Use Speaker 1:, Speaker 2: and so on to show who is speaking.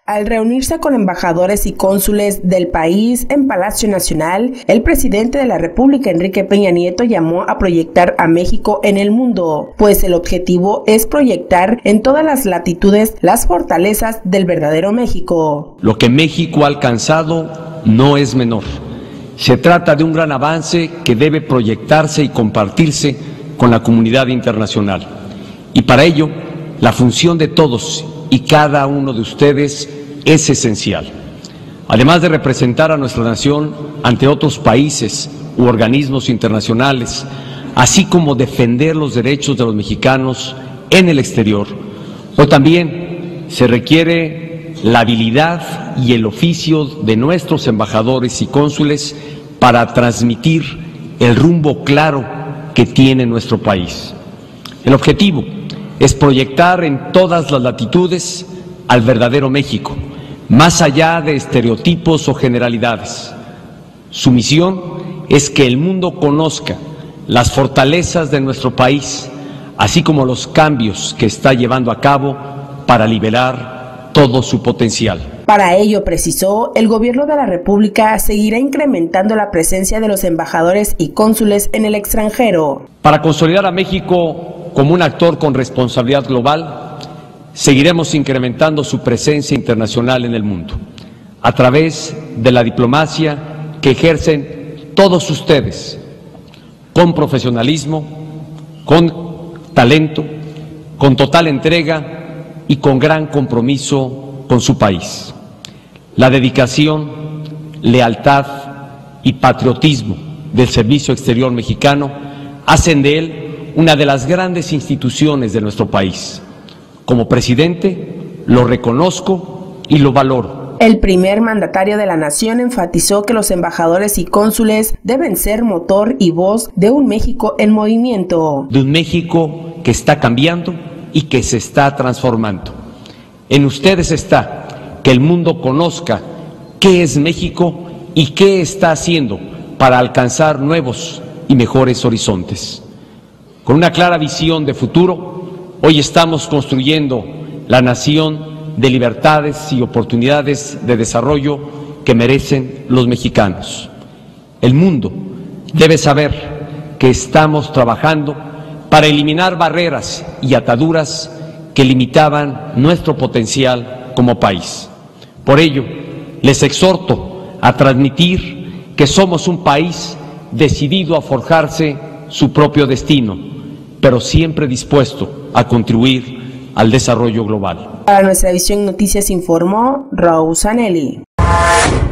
Speaker 1: Al reunirse con embajadores y cónsules del país en Palacio Nacional, el presidente de la República, Enrique Peña Nieto, llamó a proyectar a México en el mundo, pues el objetivo es proyectar en todas las latitudes las fortalezas del verdadero México.
Speaker 2: Lo que México ha alcanzado no es menor. Se trata de un gran avance que debe proyectarse y compartirse con la comunidad internacional. Y para ello, la función de todos y cada uno de ustedes es esencial. Además de representar a nuestra nación ante otros países u organismos internacionales, así como defender los derechos de los mexicanos en el exterior, hoy también se requiere la habilidad y el oficio de nuestros embajadores y cónsules para transmitir el rumbo claro que tiene nuestro país. El objetivo es proyectar en todas las latitudes al verdadero México, más allá de estereotipos o generalidades. Su misión es que el mundo conozca las fortalezas de nuestro país, así como los cambios que está llevando a cabo para liberar todo su potencial.
Speaker 1: Para ello, precisó, el gobierno de la República seguirá incrementando la presencia de los embajadores y cónsules en el extranjero.
Speaker 2: Para consolidar a México como un actor con responsabilidad global, seguiremos incrementando su presencia internacional en el mundo, a través de la diplomacia que ejercen todos ustedes, con profesionalismo, con talento, con total entrega y con gran compromiso con su país. La dedicación, lealtad y patriotismo del Servicio Exterior Mexicano hacen de él una de las grandes instituciones de nuestro país. Como presidente, lo reconozco y lo valoro.
Speaker 1: El primer mandatario de la nación enfatizó que los embajadores y cónsules deben ser motor y voz de un México en movimiento.
Speaker 2: De un México que está cambiando y que se está transformando. En ustedes está que el mundo conozca qué es México y qué está haciendo para alcanzar nuevos y mejores horizontes. Con una clara visión de futuro, hoy estamos construyendo la nación de libertades y oportunidades de desarrollo que merecen los mexicanos. El mundo debe saber que estamos trabajando para eliminar barreras y ataduras que limitaban nuestro potencial como país. Por ello, les exhorto a transmitir que somos un país decidido a forjarse su propio destino, pero siempre dispuesto a contribuir al desarrollo global.
Speaker 1: Para Nuestra Visión Noticias informó Rose Anelli.